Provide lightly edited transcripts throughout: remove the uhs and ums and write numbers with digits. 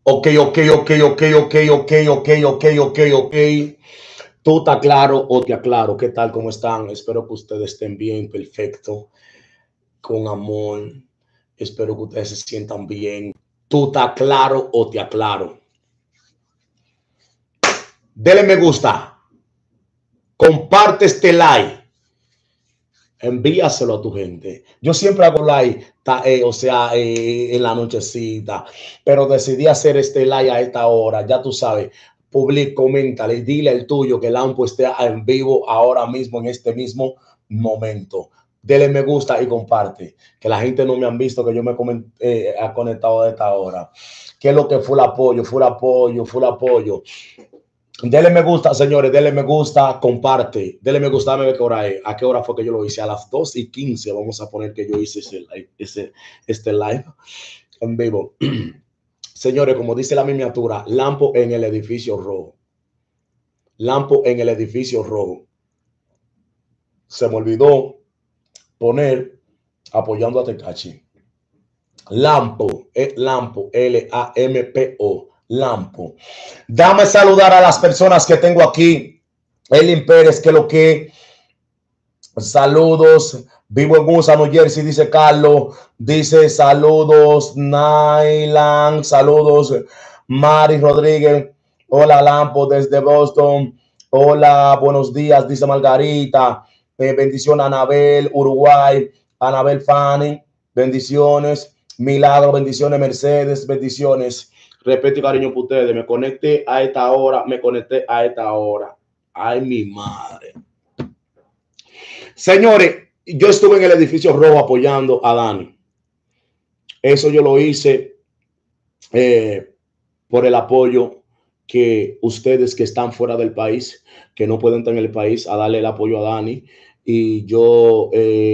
Ok, ok, ok, ok, ok, ok, ok, ok, ok, ok. ¿Tú estás claro o te aclaro? ¿Qué tal? ¿Cómo están? Espero que ustedes estén bien, perfecto, con amor. Espero que ustedes se sientan bien. ¿Tú estás claro o te aclaro? Dele me gusta. Comparte este like. Envíaselo a tu gente. Yo siempre hago like, en la nochecita, pero decidí hacer este like a esta hora. Ya tú sabes, publica, coméntale, dile el tuyo que el AMPO esté en vivo ahora mismo, en este mismo momento. Dele me gusta y comparte. Que la gente no me han visto que yo me ha conectado a esta hora. ¿Qué es lo que fue el apoyo? Fue el apoyo, fue el apoyo. Dele me gusta, señores, dele me gusta, comparte, dele me gusta, dame qué hora es. ¿A qué hora fue que yo lo hice? A las 2:15 vamos a poner que yo hice este live en vivo. Señores, como dice la miniatura, Lampo en el edificio rojo. Lampo en el edificio rojo. Se me olvidó poner apoyando a Tekashi. Lampo, Lampo, Lampo. Lampo. Dame saludar a las personas que tengo aquí. Elin Pérez, que lo que. Saludos. Vivo en USA, New Jersey, dice Carlos. Dice saludos, Nailan. Saludos, Mari Rodríguez. Hola, Lampo, desde Boston. Hola, buenos días, dice Margarita. Bendición, Anabel, Uruguay. Anabel Fanny. Bendiciones. Milagro, bendiciones, Mercedes, bendiciones. Respeto y cariño por ustedes. Me conecté a esta hora. Ay, mi madre. Señores, yo estuve en el edificio rojo apoyando a Dani. Eso yo lo hice por el apoyo que ustedes que están fuera del país, que no pueden estar en el país, a darle el apoyo a Dani. Y yo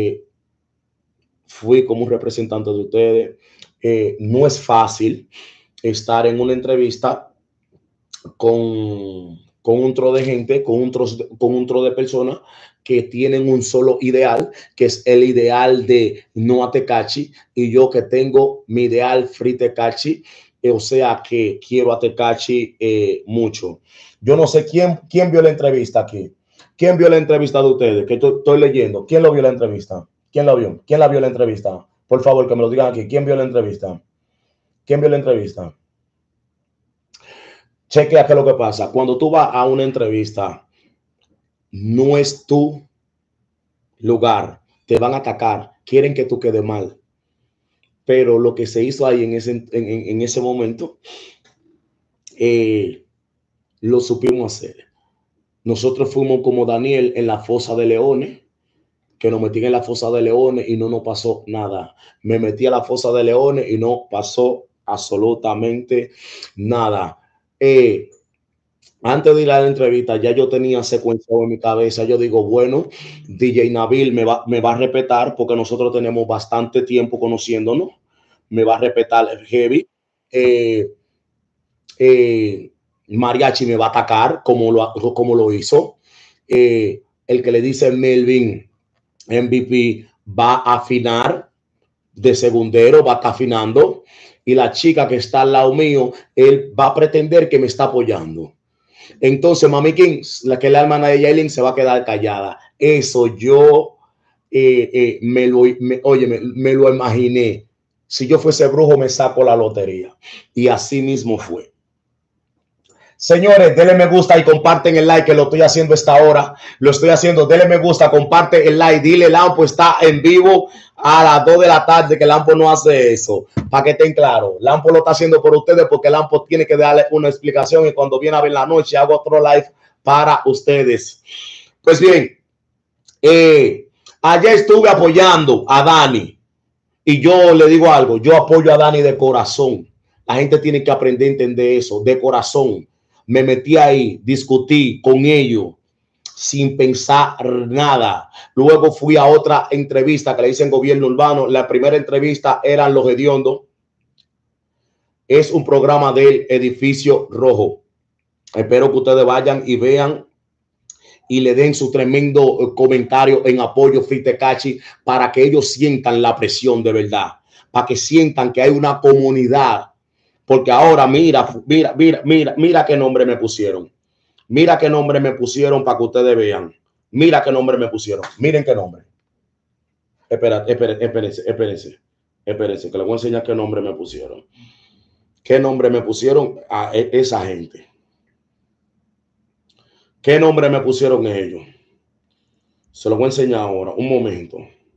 fui como un representante de ustedes. No es fácil estar en una entrevista con un tro de gente, con un tro de personas que tienen un solo ideal, que es el ideal de no a Tekashi, y yo que tengo mi ideal free Tekashi, o sea que quiero a Tekashi mucho. Yo no sé quién vio la entrevista aquí. ¿Quién vio la entrevista de ustedes? Que estoy leyendo. ¿Quién lo vio la entrevista? ¿Quién lo vio? ¿Quién la vio la entrevista? Por favor, que me lo digan aquí. ¿Quién vio la entrevista? ¿Quién vio la entrevista? Chequea qué es lo que pasa. Cuando tú vas a una entrevista, no es tu lugar. Te van a atacar. Quieren que tú quedes mal. Pero lo que se hizo ahí en ese momento, lo supimos hacer. Nosotros fuimos como Daniel en la fosa de leones, que nos metí en la fosa de leones y no nos pasó nada. Me metí a la fosa de leones y no pasó absolutamente nada. Antes de ir a la entrevista, ya yo tenía secuenciado en mi cabeza. Yo digo, bueno, DJ Nabil me va a respetar porque nosotros tenemos bastante tiempo conociéndonos. Me va a respetar heavy. Mariachi me va a atacar como lo hizo. El que le dice Melvin MVP va a afinar de segundero, va a estar afinando. Y la chica que está al lado mío, él va a pretender que me está apoyando. Entonces, Mami King, la que es la hermana de Yailin, se va a quedar callada. Eso yo me lo imaginé. Si yo fuese brujo, me saco la lotería. Y así mismo fue. Señores, denle me gusta y comparten el like, que lo estoy haciendo esta hora. Lo estoy haciendo. Denle me gusta, comparte el like. Dile, Lampo está en vivo a las 2 de la tarde, que Lampo no hace eso. Para que estén claros. Lampo lo está haciendo por ustedes porque Lampo tiene que darle una explicación. Y cuando viene a ver la noche, hago otro live para ustedes. Pues bien, ayer estuve apoyando a Dani. Y yo le digo algo. Yo apoyo a Dani de corazón. La gente tiene que aprender a entender eso, de corazón. Me metí ahí, discutí con ellos sin pensar nada. Luego fui a otra entrevista que le hice en Gobierno Urbano. La primera entrevista eran Los Hediondos. Es un programa del Edificio Rojo. Espero que ustedes vayan y vean y le den su tremendo comentario en apoyo Free Tekashi para que ellos sientan la presión de verdad, para que sientan que hay una comunidad Porque ahora mira qué nombre me pusieron. Mira qué nombre me pusieron para que ustedes vean. Mira qué nombre me pusieron. Miren qué nombre. Espérense, que les voy a enseñar qué nombre me pusieron. ¿Qué nombre me pusieron a esa gente? ¿Qué nombre me pusieron ellos? Se lo voy a enseñar ahora. Un momento.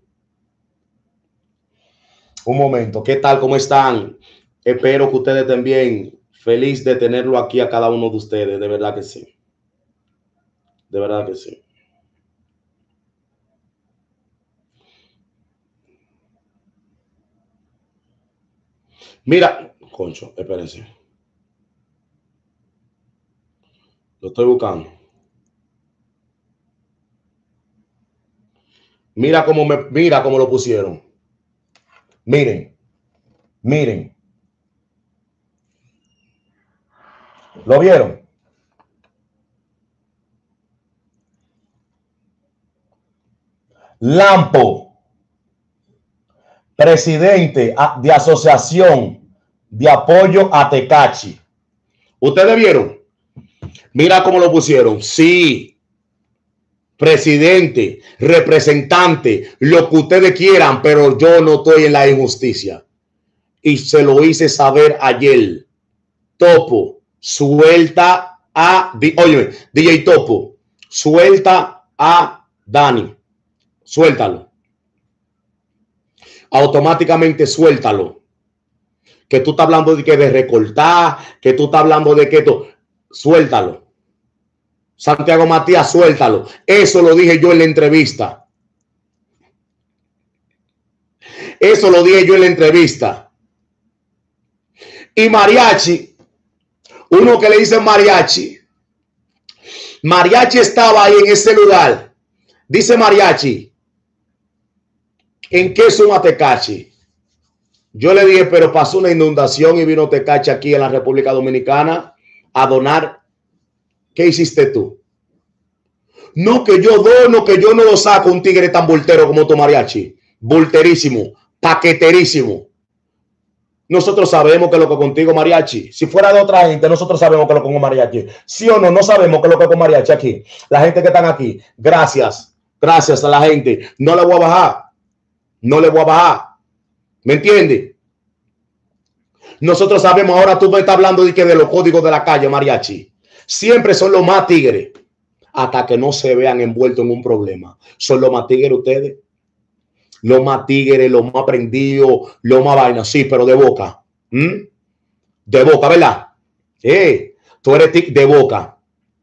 Un momento. ¿Qué tal? ¿Cómo están? Espero que ustedes estén bien. Feliz de tenerlo aquí a cada uno de ustedes. De verdad que sí. De verdad que sí. Mira, concho, espérense. Lo estoy buscando. Mira cómo lo pusieron. Miren, miren. ¿Lo vieron? Lampo, presidente de Asociación de Apoyo a Tecachi. ¿Ustedes vieron? Mira cómo lo pusieron. Sí, presidente, representante, lo que ustedes quieran, pero yo no estoy en la injusticia. Y se lo hice saber ayer. Topo, suelta a... Oye, DJ Topo, suelta a Dani. Suéltalo. Automáticamente suéltalo. Que tú estás hablando de que de recortar, que tú estás hablando de que esto, suéltalo. Santiago Matías, suéltalo. Eso lo dije yo en la entrevista. Eso lo dije yo en la entrevista. Y Mariachi, uno que le dice Mariachi, Mariachi estaba ahí en ese lugar. Dice Mariachi, ¿en qué suma Tecachi? Yo le dije, pero pasó una inundación y vino Tecachi aquí en la República Dominicana a donar. ¿Qué hiciste tú? No, que yo dono, que yo no lo saco un tigre tan voltero como tu Mariachi. Volterísimo, paqueterísimo. Nosotros sabemos que lo que contigo Mariachi. Si fuera de otra gente, nosotros sabemos que lo con Mariachi. ¿Sí o no? No sabemos que lo que con Mariachi aquí. La gente que están aquí. Gracias. Gracias a la gente. No le voy a bajar. No le voy a bajar. ¿Me entiendes? Nosotros sabemos, ahora tú me estás hablando de que de los códigos de la calle, Mariachi. Siempre son los más tigres. Hasta que no se vean envueltos en un problema. Son los más tigres ustedes. Los más tigres, los más prendidos, los más vainas. Sí, pero de boca. De boca, ¿verdad? Tú eres de boca.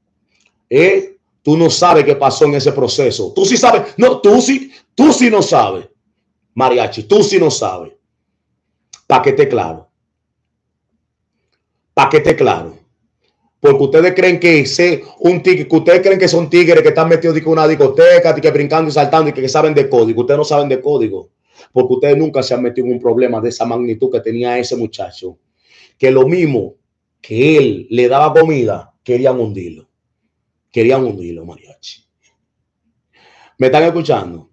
Tú no sabes qué pasó en ese proceso. Tú sí sabes. No, tú sí no sabes. Mariachi, tú sí no sabes. ¿Para qué te claro? ¿Para qué te claro? Porque ustedes creen que ustedes creen que son tigres que están metidos en una discoteca, que brincando y saltando y que saben de código. Ustedes no saben de código. Porque ustedes nunca se han metido en un problema de esa magnitud que tenía ese muchacho. Que lo mismo que él le daba comida, querían hundirlo. Querían hundirlo, Mariachi. ¿Me están escuchando?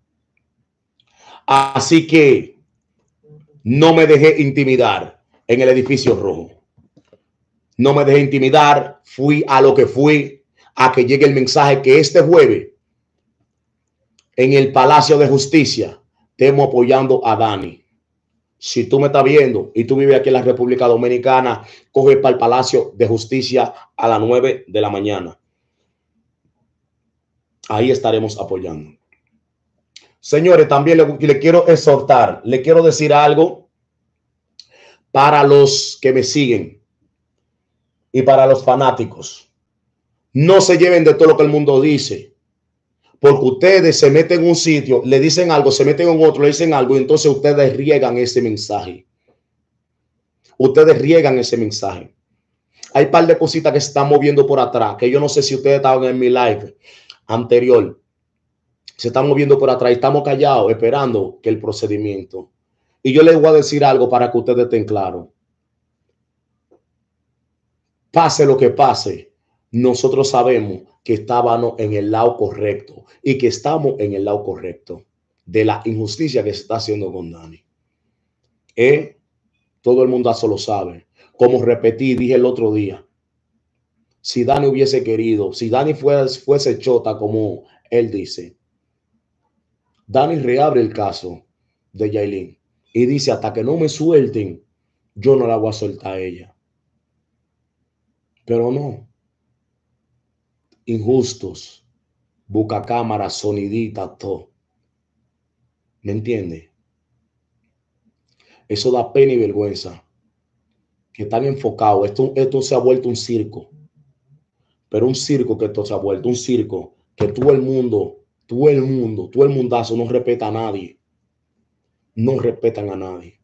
Así que no me dejé intimidar en el edificio rojo. No me dejé intimidar, fui a lo que fui, a que llegue el mensaje que este jueves en el Palacio de Justicia estemos apoyando a Dani. Si tú me estás viendo y tú vives aquí en la República Dominicana, coge para el Palacio de Justicia a las 9 de la mañana. Ahí estaremos apoyando. Señores, también le quiero exhortar, le quiero decir algo para los que me siguen. Y para los fanáticos, no se lleven de todo lo que el mundo dice, porque ustedes se meten en un sitio, le dicen algo, se meten en otro, le dicen algo, y entonces ustedes riegan ese mensaje. Ustedes riegan ese mensaje. Hay un par de cositas que se están moviendo por atrás, que yo no sé si ustedes estaban en mi live anterior. Se están moviendo por atrás y estamos callados esperando que el procedimiento. Y yo les voy a decir algo para que ustedes estén claros. Pase lo que pase, nosotros sabemos que estábamos en el lado correcto y que estamos en el lado correcto de la injusticia que se está haciendo con Dani. Todo el mundo eso lo sabe. Como repetí, dije el otro día, si Dani hubiese querido, si Dani fuese chota como él dice, Dani reabre el caso de Yailin y dice, hasta que no me suelten, yo no la voy a soltar a ella. Pero no, injustos, busca cámara, sonidita, todo. ¿Me entiende? Eso da pena y vergüenza. Que están enfocados. Esto se ha vuelto un circo. Pero un circo que esto se ha vuelto un circo que todo el mundazo no respeta a nadie. No respetan a nadie.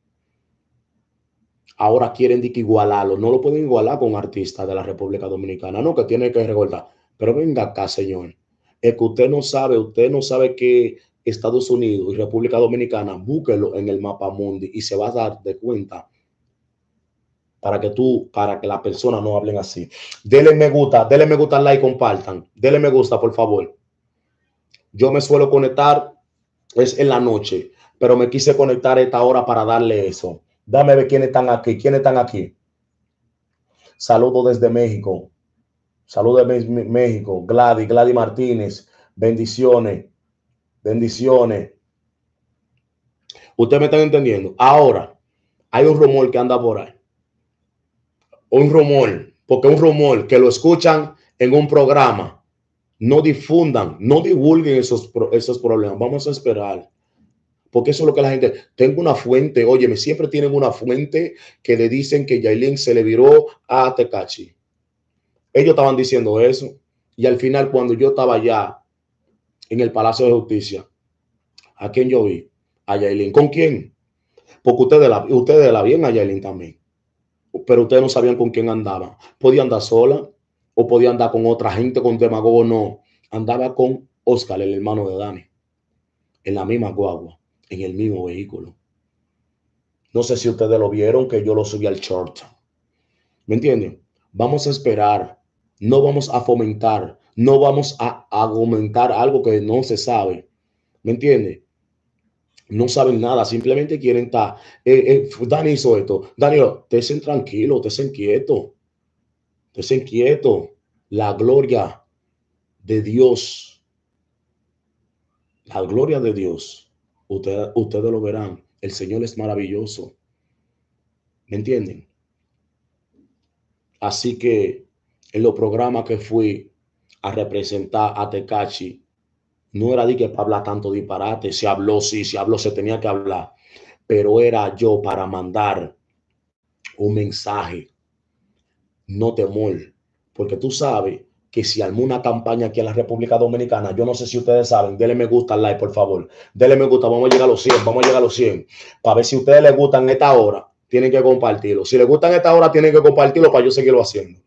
Ahora quieren igualarlo. No lo pueden igualar con artistas de la República Dominicana. No, que tiene que recordar. Pero venga acá, señor. Es que usted no sabe que Estados Unidos y República Dominicana, búsquelo en el mapa mundi y se va a dar de cuenta para que las personas no hablen así. Denle me gusta, like, compartan. Denle me gusta, por favor. Yo me suelo conectar, es en la noche, pero me quise conectar a esta hora para darle eso. Dame ver quiénes están aquí. ¿Quiénes están aquí? Saludos desde México. Saludos de México. Gladys Martínez. Bendiciones. Bendiciones. Ustedes me están entendiendo. Ahora, hay un rumor que anda por ahí. Un rumor, porque un rumor que lo escuchan en un programa. No difundan, no divulguen esos problemas. Vamos a esperar. Porque eso es lo que la gente... Tengo una fuente, óyeme, siempre tienen una fuente que le dicen que Yailin se le viró a Tekashi. Ellos estaban diciendo eso. Y al final, cuando yo estaba allá en el Palacio de Justicia, ¿a quién yo vi? A Yailin. ¿Con quién? Porque ustedes la vieron a Yailin también. Pero ustedes no sabían con quién andaba. Podía andar sola o podía andar con otra gente, con demagogo. No, andaba con Oscar, el hermano de Dani, en la misma guagua, en el mismo vehículo. No sé si ustedes lo vieron, que yo lo subí al short. ¿Me entienden? Vamos a esperar. No vamos a fomentar. No vamos a argumentar algo que no se sabe. ¿Me entienden? No saben nada, simplemente quieren estar. Dani hizo esto. Dani, estén tranquilo, estén quieto. Estén quieto. La gloria de Dios. La gloria de Dios. Ustedes lo verán. El Señor es maravilloso. ¿Me entienden? Así que en los programas que fui a representar a Tekashi, no era de que para hablar tanto disparate. Se habló, sí, se habló, se tenía que hablar. Pero era yo para mandar un mensaje. No temor. Porque tú sabes que si armó una campaña aquí en la República Dominicana, yo no sé si ustedes saben, denle me gusta al like, por favor. Denle me gusta, vamos a llegar a los 100, vamos a llegar a los 100. Para ver si a ustedes les gustan esta hora, tienen que compartirlo. Si les gustan esta hora, tienen que compartirlo para yo seguirlo haciendo.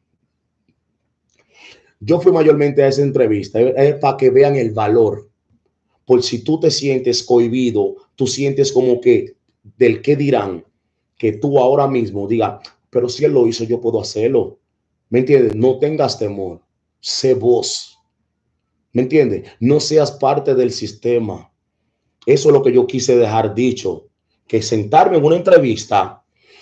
Yo fui mayormente a esa entrevista, es para que vean el valor. Por si tú te sientes cohibido, tú sientes como que del qué dirán, que tú ahora mismo digas, pero si él lo hizo, yo puedo hacerlo. ¿Me entiendes? No tengas temor. Sé vos. ¿Me entiendes? No seas parte del sistema. Eso es lo que yo quise dejar dicho. Que sentarme en una entrevista,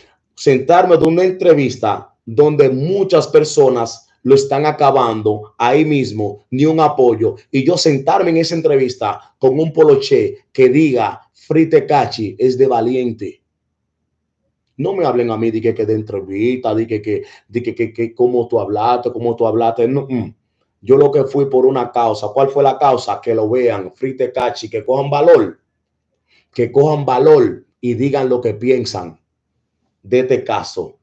donde muchas personas lo están acabando ahí mismo, ni un apoyo. Y yo sentarme en esa entrevista con un poloché que diga Free Tekashi es de valiente. No me hablen a mí de que de entrevista, de que cómo tú hablaste. No. Yo lo que fui por una causa. ¿Cuál fue la causa? Que lo vean, Free Tekashi, que cojan valor y digan lo que piensan de este caso.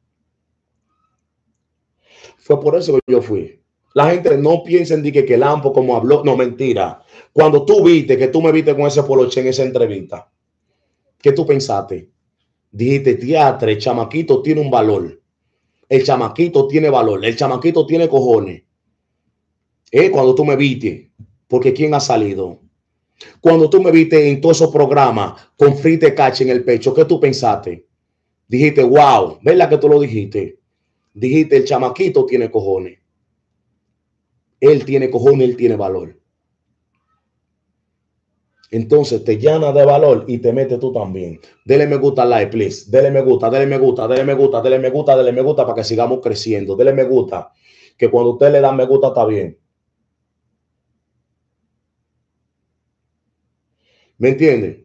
Fue por eso que yo fui. La gente no piensa en que Lampo como habló. No, mentira. Cuando tú me viste con ese poloche en esa entrevista, ¿qué tú pensaste? Dijiste, teatro, el chamaquito tiene un valor. El chamaquito tiene valor. El chamaquito tiene cojones. Cuando tú me viste, porque ¿quién ha salido? Cuando tú me viste en todos esos programas con Free Tekashi en el pecho, ¿qué tú pensaste? Dijiste, wow, ¿verdad que tú lo dijiste? Dijiste, el chamaquito tiene cojones. Él tiene cojones, él tiene valor. Entonces te llena de valor y te mete tú también. Dele me gusta al like, please. Dele me gusta, dele me gusta, dele me gusta, dele me gusta, dele me gusta para que sigamos creciendo. Dele me gusta, que cuando usted le da me gusta está bien. ¿Me entiende?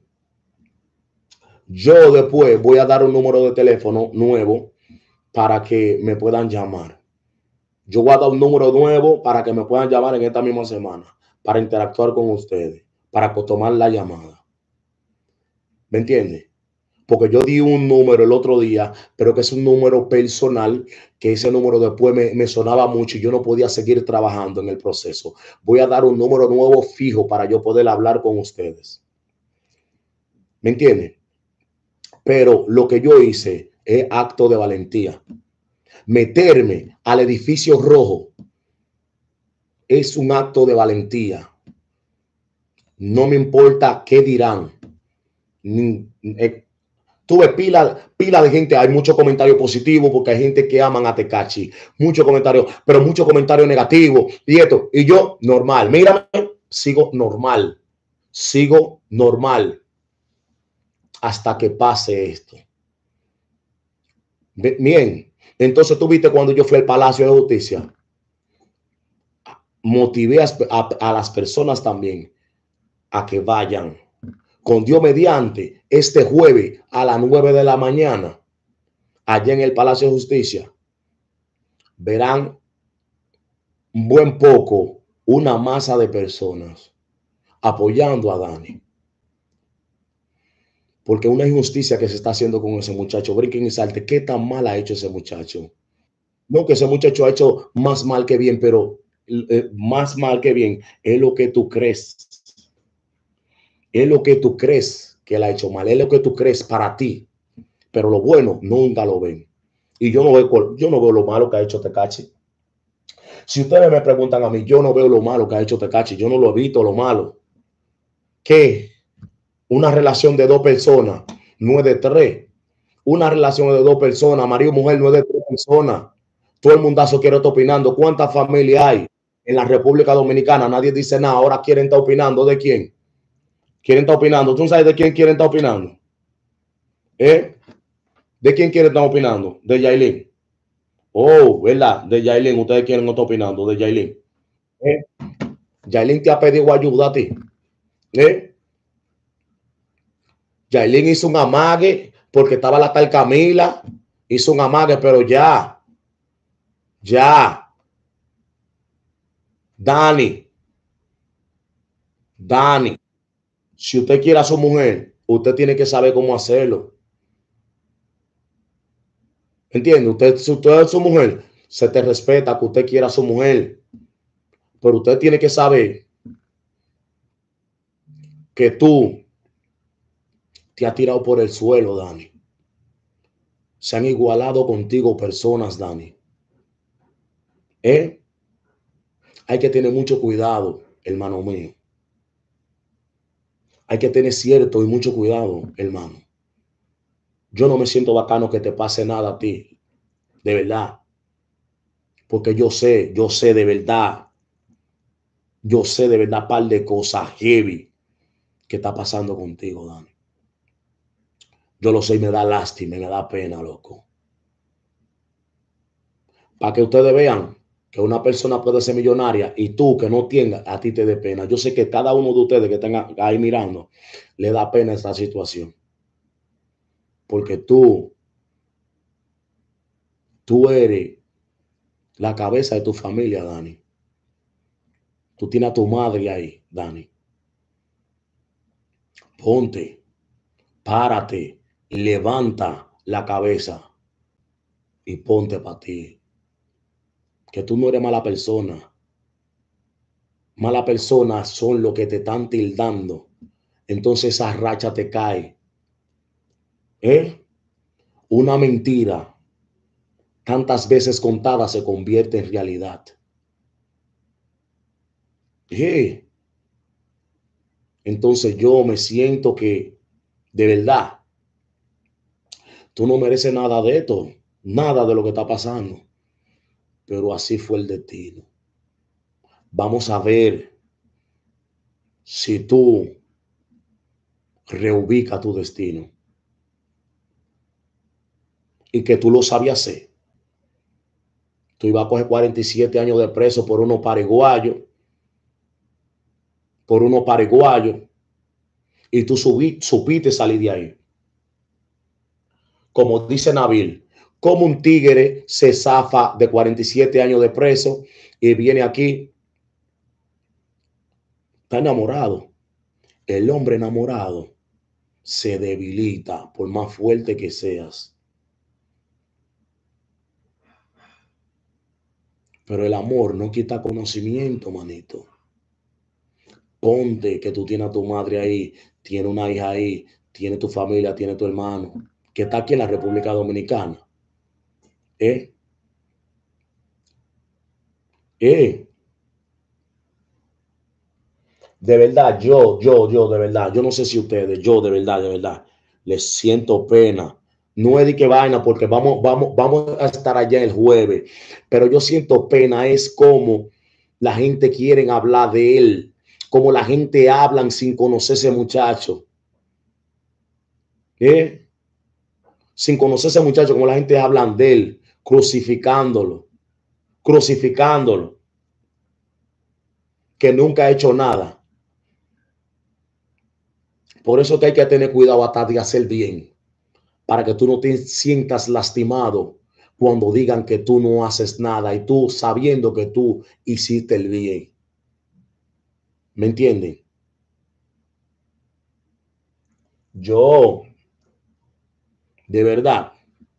Yo después voy a dar un número de teléfono nuevo para que me puedan llamar. Yo voy a dar un número nuevo para que me puedan llamar en esta misma semana, para interactuar con ustedes, para tomar la llamada. ¿Me entiende? Porque yo di un número el otro día, pero que es un número personal, que ese número después me sonaba mucho y yo no podía seguir trabajando en el proceso. Voy a dar un número nuevo fijo para yo poder hablar con ustedes. ¿Me entiende? Pero lo que yo hice es acto de valentía. Meterme al edificio rojo es un acto de valentía. No me importa qué dirán. Tuve pila de gente, hay muchos comentarios positivos porque hay gente que aman a Tekashi, muchos comentarios, pero muchos comentarios negativos y esto, y yo normal, mírame, sigo normal hasta que pase esto. Bien, entonces tú viste cuando yo fui al Palacio de Justicia, motivé a las personas también a que vayan con Dios mediante este jueves a las 9 de la mañana allá en el Palacio de Justicia. Verán un buen poco, una masa de personas apoyando a Dani. Porque una injusticia que se está haciendo con ese muchacho, brinquen y salte, ¿qué tan mal ha hecho ese muchacho? No, que ese muchacho ha hecho más mal que bien, pero más mal que bien es lo que tú crees. Es lo que tú crees que él ha hecho mal, es lo que tú crees para ti. Pero lo bueno nunca lo ven. Y yo no veo lo malo que ha hecho Tekashi. Si ustedes me preguntan a mí, yo no veo lo malo que ha hecho Tekashi, yo no lo he visto lo malo. Que una relación de dos personas no es de tres. Una relación de dos personas, marido y mujer, no es de tres personas. Todo el mundazo quiere estar opinando. ¿Cuántas familias hay en la República Dominicana? Nadie dice nada. Ahora quieren estar opinando. ¿De quién? Quieren estar opinando. ¿Tú sabes de quién quieren estar opinando? ¿Eh? ¿De quién quieren estar opinando? De Yailin. Oh, ¿verdad? De Yailin. Ustedes quieren estar opinando de Yailin. ¿Eh? Yailin te ha pedido ayuda a ti. ¿Eh? Yailin hizo un amague porque estaba la tal Camila. Hizo un amague, pero ya. Dani, si usted quiere a su mujer, usted tiene que saber cómo hacerlo. ¿Entiende? Si usted es su mujer, se te respeta que usted quiera a su mujer. Pero usted tiene que saber que tú te has tirado por el suelo, Dani. Se han igualado contigo personas, Dani. ¿Eh? Hay que tener mucho cuidado, hermano mío. Hay que tener cierto y mucho cuidado, hermano. Yo no me siento bacano que te pase nada a ti, de verdad. Porque yo sé de verdad par de cosas heavy que está pasando contigo, Dani. Yo lo sé y me da lástima, me da pena, loco. Para que ustedes vean que una persona puede ser millonaria y tú que no tengas, a ti te dé pena. Yo sé que cada uno de ustedes que están ahí mirando, le da pena esta situación. Porque tú eres la cabeza de tu familia, Dani. Tú tienes a tu madre ahí, Dani. Ponte, párate, levanta la cabeza y ponte para ti. Que tú no eres mala persona. Mala persona son los que te están tildando. Entonces esa racha te cae. ¿Eh? Una mentira tantas veces contada se convierte en realidad. ¿Eh? Entonces yo me siento que de verdad tú no mereces nada de esto, nada de lo que está pasando. Pero así fue el destino. Vamos a ver si tú reubica tu destino. Y que tú lo sabías hacer. Tú ibas a coger 47 años de preso por unos paraguayos. Y tú supiste salir de ahí. Como dice Nabil, como un tigre se zafa de 47 años de preso y viene aquí. Está enamorado. El hombre enamorado se debilita por más fuerte que seas. Pero el amor no quita conocimiento, manito. Ponte que tú tienes a tu madre ahí, tienes una hija ahí, tienes tu familia, tienes tu hermano, que está aquí en la República Dominicana. ¿Eh? De verdad, de verdad, yo no sé si ustedes, yo de verdad, les siento pena. No es de que vaina, porque vamos a estar allá el jueves, pero yo siento pena, es como la gente quiere hablar de él, como la gente hablan sin conocer ese muchacho. Sin conocer ese muchacho, como la gente hablan de él, crucificándolo, que nunca ha hecho nada. Por eso que hay que tener cuidado hasta de hacer bien, para que tú no te sientas lastimado cuando digan que tú no haces nada y tú sabiendo que tú hiciste el bien. ¿Me entienden? Yo, de verdad,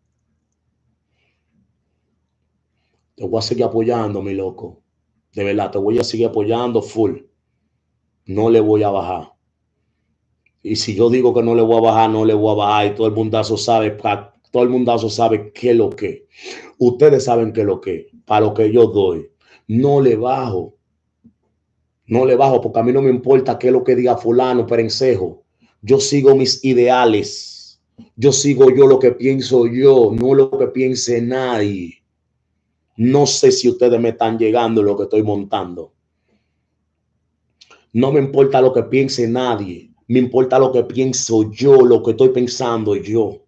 te voy a seguir apoyando, mi loco. De verdad, te voy a seguir apoyando full. No le voy a bajar. Y si yo digo que no le voy a bajar, no le voy a bajar. Y todo el mundazo sabe, qué es lo que. Ustedes saben qué es lo que. Para lo que yo doy. No le bajo. No le bajo porque a mí no me importa qué es lo que diga fulano, perencejo. Yo sigo mis ideales. Yo sigo yo lo que pienso yo, no lo que piense nadie. No sé si ustedes me están llegando lo que estoy montando. No me importa lo que piense nadie. Me importa lo que pienso yo, lo que estoy pensando yo.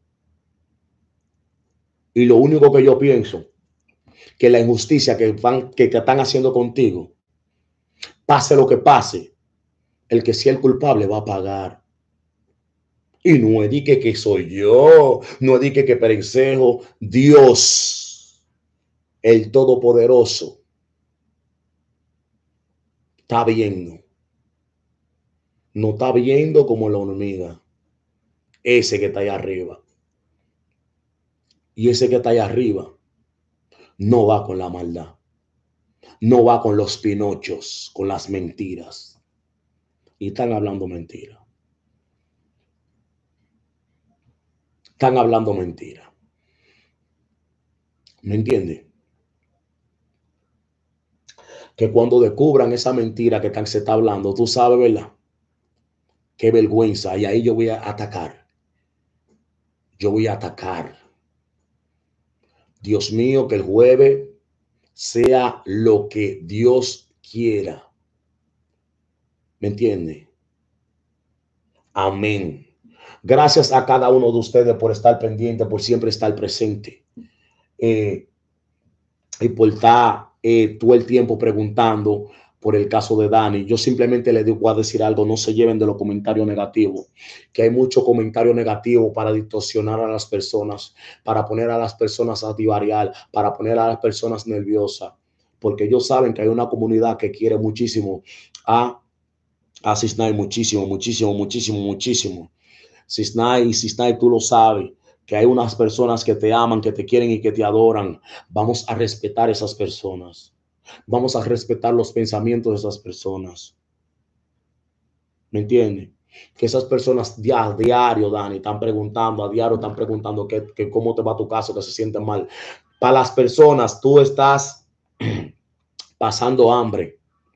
Y lo único que yo pienso, que la injusticia que están haciendo contigo, pase lo que pase, el que sea el culpable va a pagar. Y no es que soy yo, no es que perencejo, Dios, el Todopoderoso, está viendo. No está viendo como la hormiga, ese que está allá arriba. Y ese que está allá arriba no va con la maldad, no va con los pinochos, con las mentiras. Y están hablando mentira. Están hablando mentira. ¿Me entiende? Que cuando descubran esa mentira que se está hablando, tú sabes, ¿verdad? Qué vergüenza. Y ahí yo voy a atacar. Yo voy a atacar. Dios mío, que el jueves sea lo que Dios quiera. ¿Me entiende? Amén. Gracias a cada uno de ustedes por estar pendiente, por siempre estar presente. Y por estar todo el tiempo preguntando por el caso de Dani. Yo simplemente les voy a decir algo, no se lleven de los comentarios negativos, que hay mucho comentario negativo para distorsionar a las personas, para poner a las personas a divariar, para poner a las personas nerviosas, porque ellos saben que hay una comunidad que quiere muchísimo a Cisnay, muchísimo. Cisnay, tú lo sabes, que hay unas personas que te aman, que te quieren y que te adoran. Vamos a respetar esas personas. Vamos a respetar los pensamientos de esas personas. ¿Me entiendes? Que esas personas a diario, Dani, están preguntando, que cómo te va tu caso, que se sienten mal. Para las personas, tú estás pasando hambre.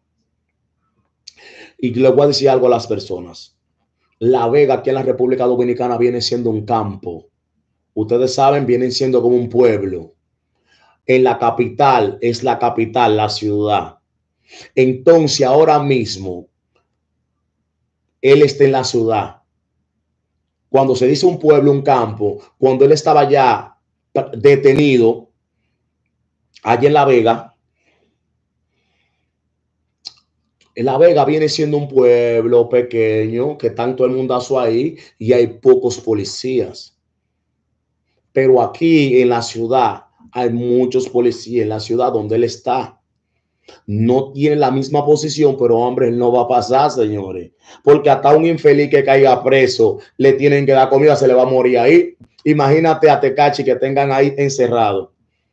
Y le voy a decir algo a las personas. La Vega aquí en la República Dominicana viene siendo un campo. Ustedes saben, vienen siendo como un pueblo. En la capital, es la capital, la ciudad. Entonces, ahora mismo, él está en la ciudad. cuando se dice un pueblo, un campo, cuando él estaba ya detenido allí en La Vega. La Vega viene siendo un pueblo pequeño que está todo el mundazo ahí y hay pocos policías. Pero aquí en la ciudad hay muchos policías, en la ciudad donde él está. No tiene la misma posición, pero hombre, no va a pasar, señores. Porque hasta un infeliz que caiga preso, le tienen que dar comida, se le va a morir ahí. Imagínate a Tecachi que tengan ahí encerrado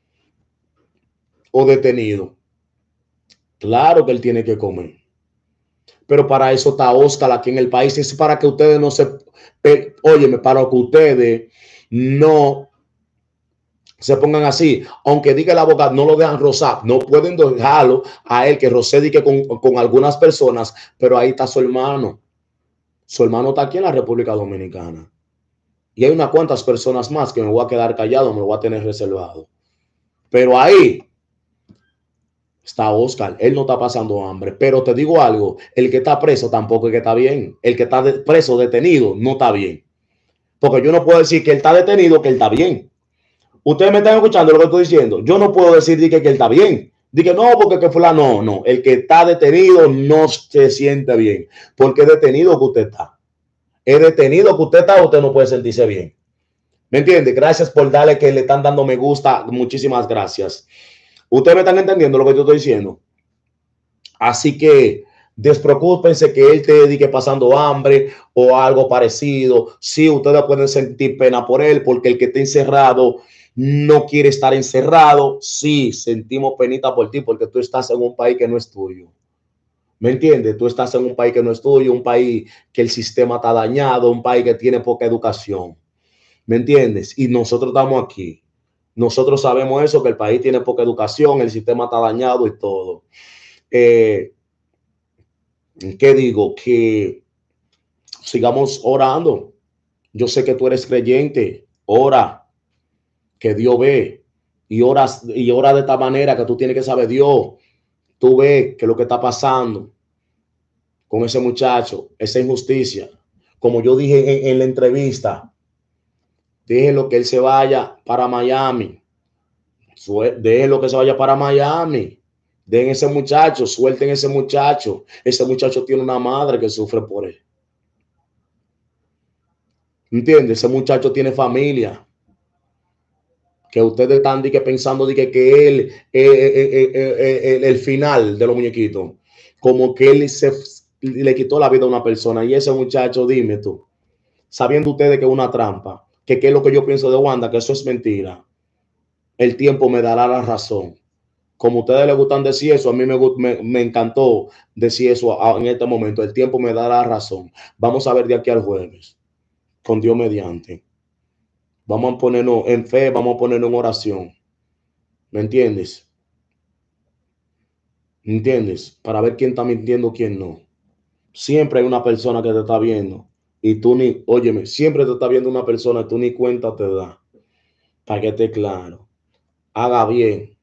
o detenido. Claro que él tiene que comer. Pero para eso está Oscar aquí en el país. Es para que ustedes no se... Óyeme, para que ustedes no se pongan así. Aunque diga el abogado, no lo dejan rozar. No pueden dejarlo a él que rocedique con algunas personas, pero ahí está su hermano. Su hermano está aquí en la República Dominicana. Y hay unas cuantas personas más que me voy a quedar callado, me lo voy a tener reservado. Pero ahí está Oscar, él no está pasando hambre, pero te digo algo, el que está preso tampoco es que está bien, el que está preso, detenido, no está bien, porque yo no puedo decir que él está detenido, que él está bien. Ustedes me están escuchando lo que estoy diciendo, yo no puedo decir que él está bien, que no, porque que fulano, no, el que está detenido no se siente bien, porque es detenido que usted está, es detenido que usted está, usted no puede sentirse bien. ¿Me entiende? Gracias por darle que le están dando me gusta, muchísimas gracias. Ustedes me están entendiendo lo que yo estoy diciendo. Así que despreocúpense que él te dedique pasando hambre o algo parecido. Sí, ustedes pueden sentir pena por él porque el que está encerrado no quiere estar encerrado. Sí, sentimos penita por ti porque tú estás en un país que no es tuyo. ¿Me entiendes? Tú estás en un país que no es tuyo, un país que el sistema está dañado, un país que tiene poca educación. ¿Me entiendes? Y nosotros estamos aquí. Nosotros sabemos eso, que el país tiene poca educación, el sistema está dañado y todo. ¿Qué digo? Que sigamos orando. Yo sé que tú eres creyente. Ora, que Dios ve. Y ora de esta manera que tú tienes que saber, Dios, tú ves que lo que está pasando con ese muchacho, esa injusticia. Como yo dije en la entrevista, déjelo que él se vaya para Miami. Déjelo que se vaya para Miami. Den ese muchacho, suelten ese muchacho. Ese muchacho tiene una madre que sufre por él. ¿Entiendes? Ese muchacho tiene familia. Que ustedes están pensando que él el final de los muñequitos. Como que él le quitó la vida a una persona. Y ese muchacho, dime tú, sabiendo ustedes que es una trampa, que qué es lo que yo pienso de Wanda, que eso es mentira. El tiempo me dará la razón. Como a ustedes les gustan decir eso, a mí me encantó decir eso en este momento. El tiempo me dará la razón. Vamos a ver de aquí al jueves, con Dios mediante. Vamos a ponernos en fe, vamos a ponernos en oración. ¿Me entiendes? ¿Me entiendes? Para ver quién está mintiendo, quién no. Siempre hay una persona que te está viendo y tú ni, óyeme, siempre te está viendo una persona y tú ni cuenta te da. Para que esté claro. Haga bien.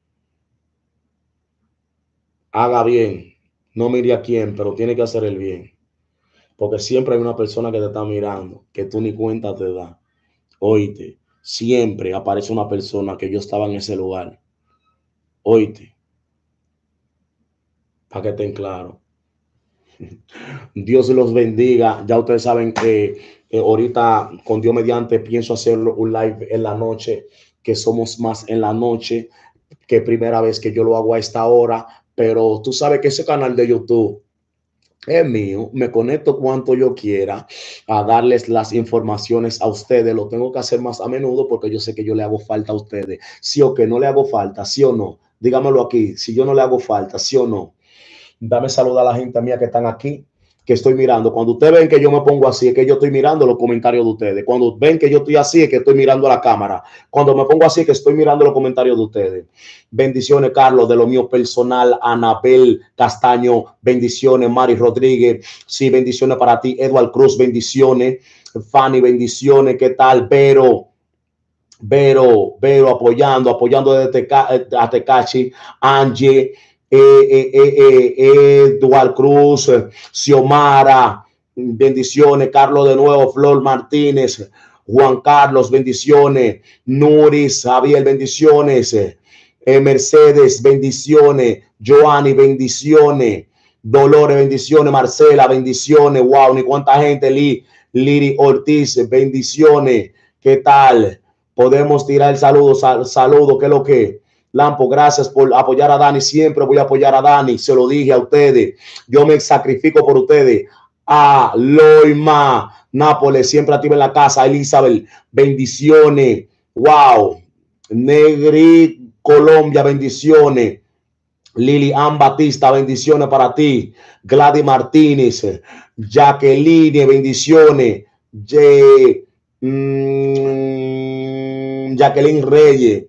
Haga bien. No mire a quién, pero tiene que hacer el bien. Porque siempre hay una persona que te está mirando, que tú ni cuenta te da. Oíste, siempre aparece una persona que yo estaba en ese lugar. Oíste, para que estén claros. Dios los bendiga. Ya ustedes saben que ahorita con Dios mediante pienso hacerlo un live en la noche, que somos más en la noche, que primera vez que yo lo hago a esta hora, pero tú sabes que ese canal de YouTube es mío, me conecto cuanto yo quiera a darles las informaciones a ustedes. Lo tengo que hacer más a menudo porque yo sé que yo le hago falta a ustedes. Sí o que no le hago falta, sí o no. Dígamelo aquí, si yo no le hago falta, sí o no. Dame salud a la gente mía que están aquí, que estoy mirando. Cuando ustedes ven que yo me pongo así, es que yo estoy mirando los comentarios de ustedes. Cuando ven que yo estoy así, es que estoy mirando a la cámara. Cuando me pongo así, es que estoy mirando los comentarios de ustedes. Bendiciones, Carlos, de lo mío personal. Anabel Castaño, bendiciones. Mari Rodríguez, sí, bendiciones para ti. Eduard Cruz, bendiciones. Fanny, bendiciones. ¿Qué tal? Vero, apoyando desde Tecachi. Angie, Eduard Cruz, Xiomara, bendiciones. Carlos de nuevo, Flor Martínez, Juan Carlos, bendiciones. Nuris, Javier, bendiciones. Mercedes, bendiciones. Joanny, bendiciones. Dolores, bendiciones. Marcela, bendiciones. Wow, ni cuánta gente. Liri Ortiz, bendiciones. ¿Qué tal? Podemos tirar el saludo. Saludo, ¿qué es lo que? Lampo, gracias por apoyar a Dani. Siempre voy a apoyar a Dani. Se lo dije a ustedes. Yo me sacrifico por ustedes. A Loima Nápoles, siempre activa en la casa. Elizabeth, bendiciones. Wow. Negri Colombia, bendiciones. Lilian Batista, bendiciones para ti. Gladys Martínez, Jacqueline, bendiciones. Jacqueline Reyes,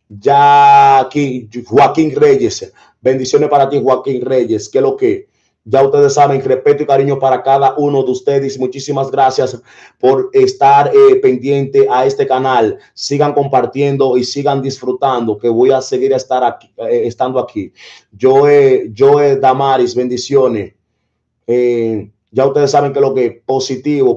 Joaquín Reyes, bendiciones para ti, Joaquín Reyes. ¿Qué es lo que? Ya ustedes saben, respeto y cariño para cada uno de ustedes. Muchísimas gracias por estar pendiente a este canal. Sigan compartiendo y sigan disfrutando, que voy a seguir estando aquí. Joe Damaris, bendiciones. Ya ustedes saben que lo que positivo.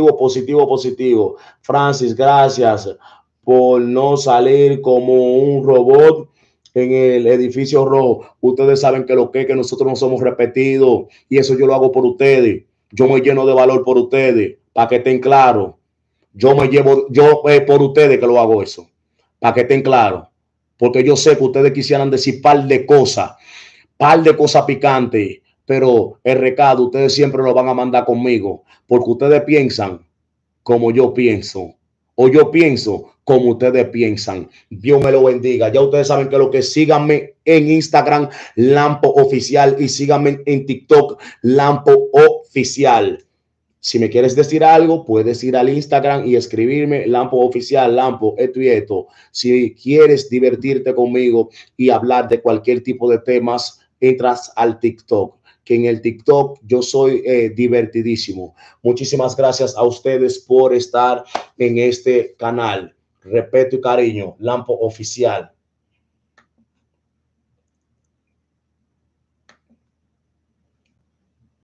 Francis, gracias por no salir como un robot en el edificio rojo. Ustedes saben que lo que nosotros no somos repetidos, y eso yo lo hago por ustedes. Yo me lleno de valor por ustedes, para que estén claros. Yo por ustedes que lo hago eso, para que estén claros, porque yo sé que ustedes quisieran decir par de cosas picantes, pero el recado ustedes siempre lo van a mandar conmigo, porque ustedes piensan como yo pienso, o yo pienso como ustedes piensan. Dios me lo bendiga. Ya ustedes saben que lo que, síganme en Instagram, Lampo Oficial, y síganme en TikTok, Lampo Oficial. Si me quieres decir algo, puedes ir al Instagram y escribirme Lampo Oficial, Lampo, esto y esto. Si quieres divertirte conmigo y hablar de cualquier tipo de temas, entras al TikTok, que en el TikTok yo soy divertidísimo. Muchísimas gracias a ustedes por estar en este canal. Respeto y cariño, Lampo Oficial.